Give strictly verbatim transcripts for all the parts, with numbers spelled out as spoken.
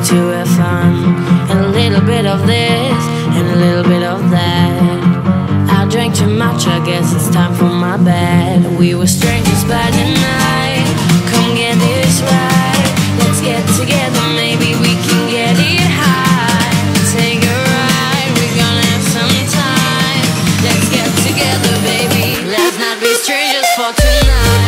to have fun, and a little bit of this and a little bit of that. I drank too much, I guess it's time for my bed. We were strangers by the night. Come get this right. Let's get together, maybe we can get it high. Take a ride, we're gonna have some time. Let's get together, baby. Let's not be strangers for tonight.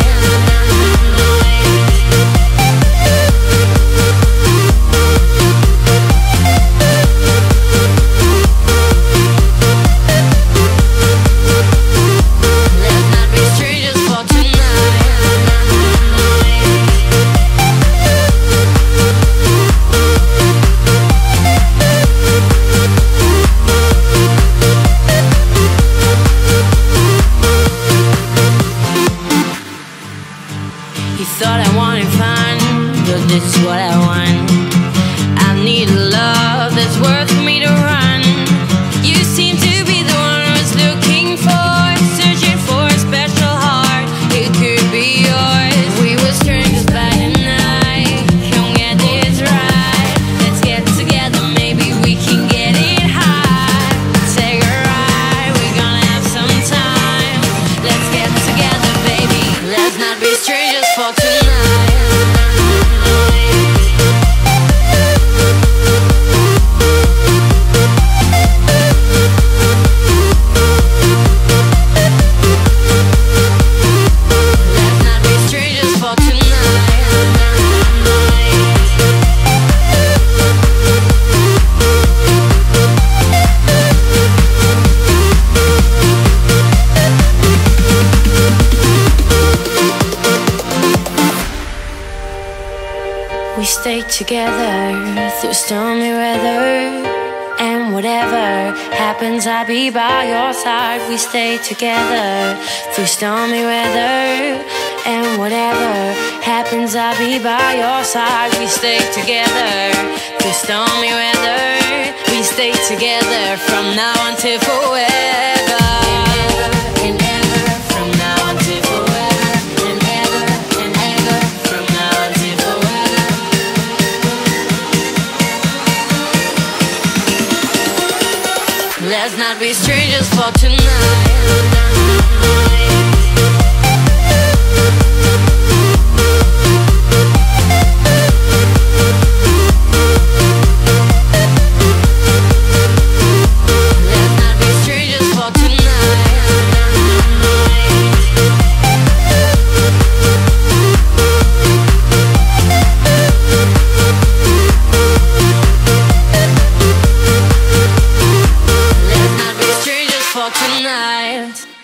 You thought I wanted fun, but this is what I want. I need a love that's worth for me to run. You seem to be the one I was looking for, searching for a special heart. It could be yours. We were strangers by the night. Come get this right. Let's get together, maybe we can get it high. Take a ride, we're gonna have some time. Let's get together, baby. Let's not be strangers for tonight. Let's not be strangers for tonight. We stay together through stormy weather, and whatever happens, I'll be by your side. We stay together through stormy weather, and whatever happens, I'll be by your side. We stay together through stormy weather. We stay together from now until forever. And ever, from now until forever. And ever, and ever, from now until forever. Let's not be strangers for tonight. Tonight.